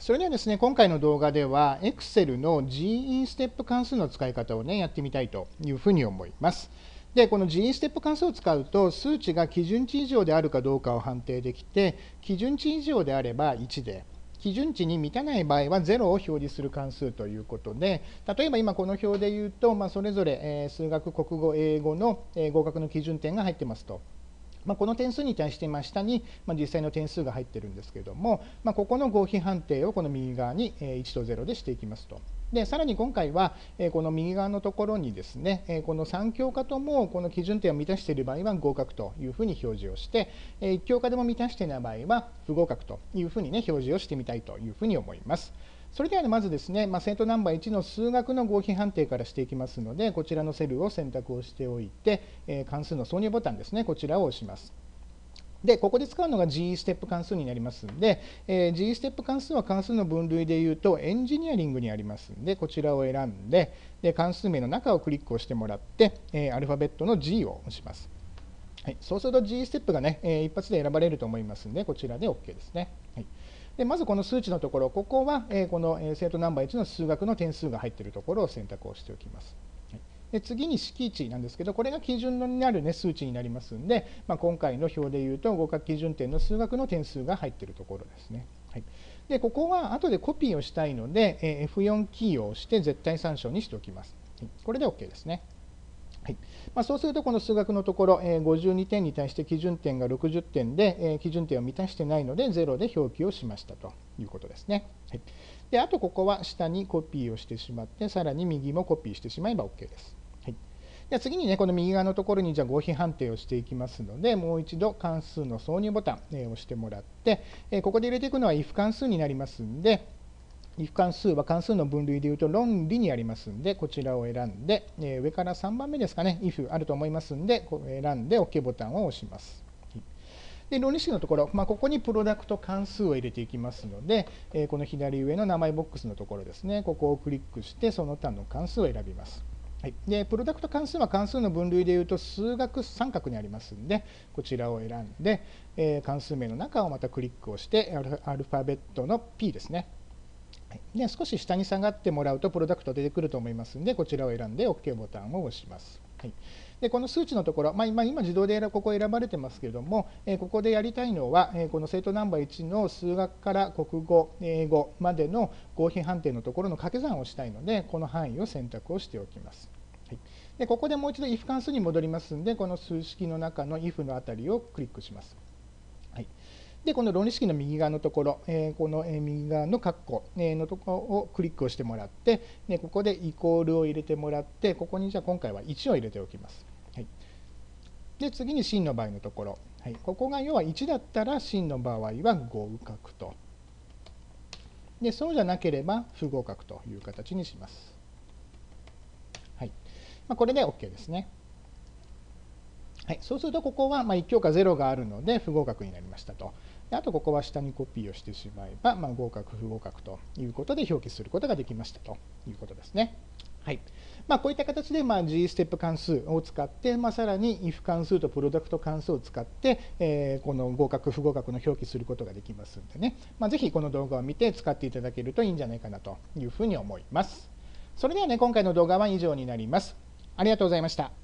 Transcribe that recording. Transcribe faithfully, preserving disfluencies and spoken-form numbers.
それではですね、今回の動画では Excel の ジーイー ステップ関数の使い方をね、やってみたいというふうに思います。で、この ジーイー ステップ関数を使うと、数値が基準値以上であるかどうかを判定できて、基準値以上であればいちで、基準値に満たない場合はゼロを表示する関数ということで、例えば今この表で言うと、まあ、それぞれ、えー、数学、国語、英語の、えー、合格の基準点が入ってますと。まあ、この点数に対して真下に、まあ、実際の点数が入ってるんですけれども、まあ、ここの合否判定をこの右側にいちとゼロでしていきますと。でさらに今回はこの右側のところにですね、このさん教科ともこの基準点を満たしている場合は合格というふうに表示をして、いち教科でも満たしていない場合は不合格というふうにね、表示をしてみたいというふうに思います。それでは、ね、まずですね、まあ、生徒ナンバーいちの数学の合否判定からしていきますので、こちらのセルを選択をしておいて、えー、関数の挿入ボタンですね、こちらを押します。で、ここで使うのが ジーイー ステップ関数になりますので、えー、ジーイー ステップ関数は関数の分類でいうとエンジニアリングにありますので、こちらを選んで、で関数名の中をクリックをしてもらって、えー、アルファベットの G を押します。はい、そうすると ジーイー ステップがね、えー、一発で選ばれると思いますので、こちらで OK ですね。はい、でまずこの数値のところ、ここは、えー、この生徒ナンバーいちの数学の点数が入っているところを選択をしておきます。はい、で次に式値なんですけど、これが基準になる、ね、数値になりますので、まあ、今回の表でいうと合格基準点の数学の点数が入っているところですね。はい、でここは後でコピーをしたいので、えー、エフよん キーを押して絶対参照にしておきます。はい、これで OK ですね。はいまあ、そうするとこの数学のところ、えー、ごじゅうにてんに対して基準点がろくじゅってんで、えー、基準点を満たしてないのでゼロで表記をしましたということですね。はい、であとここは下にコピーをしてしまって、さらに右もコピーしてしまえば OK です。はい、では次にね、この右側のところにじゃあ合否判定をしていきますので、もう一度関数の挿入ボタンを押してもらって、えー、ここで入れていくのは if 関数になりますので、if 関数は関数の分類でいうと論理にありますので、こちらを選んで、えー、上からさんばんめですかね、if あると思いますので、こう選んで OK ボタンを押します。で論理式のところ、まあ、ここにプロダクト関数を入れていきますので、えー、この左上の名前ボックスのところですね、ここをクリックしてその他の関数を選びます。はい、でプロダクト関数は関数の分類でいうと数学三角にありますので、こちらを選んで、えー、関数名の中をまたクリックをしてアルファベットの P ですね。で少し下に下がってもらうとプロダクト出てくると思いますので、こちらを選んで OK ボタンを押します。はい、でこの数値のところ、まあ、今今自動でここ選ばれてますけれども、えー、ここでやりたいのは、えー、この生徒ナンバーいちの数学から国語、英語までの合否判定のところの掛け算をしたいので、この範囲を選択をしておきます。はい、でここでもう一度 if 関数に戻りますので、この数式の中の if のあたりをクリックします。はい、でこの論理式の右側のところ、えー、この右側の括弧のところをクリックをしてもらって、でここでイコールを入れてもらって、ここにじゃあ今回はいちを入れておきます。はい、で次に真の場合のところ、はい、ここが要はいちだったら真の場合は合格と、でそうじゃなければ不合格という形にします。はいまあ、これで OK ですね。はい、そうするとここはまあいち教科ゼロがあるので不合格になりましたと。あとここは下にコピーをしてしまえば、まあ、合格不合格ということで表記することができましたということですね。はいまあ、こういった形で、まあ、G ステップ関数を使って、まあ、さらに if 関数とプロダクト関数を使って、えー、この合格不合格の表記することができますのでね、まあ、ぜひこの動画を見て使っていただけるといいんじゃないかなというふうに思います。それではね、今回の動画は以上になります。ありがとうございました。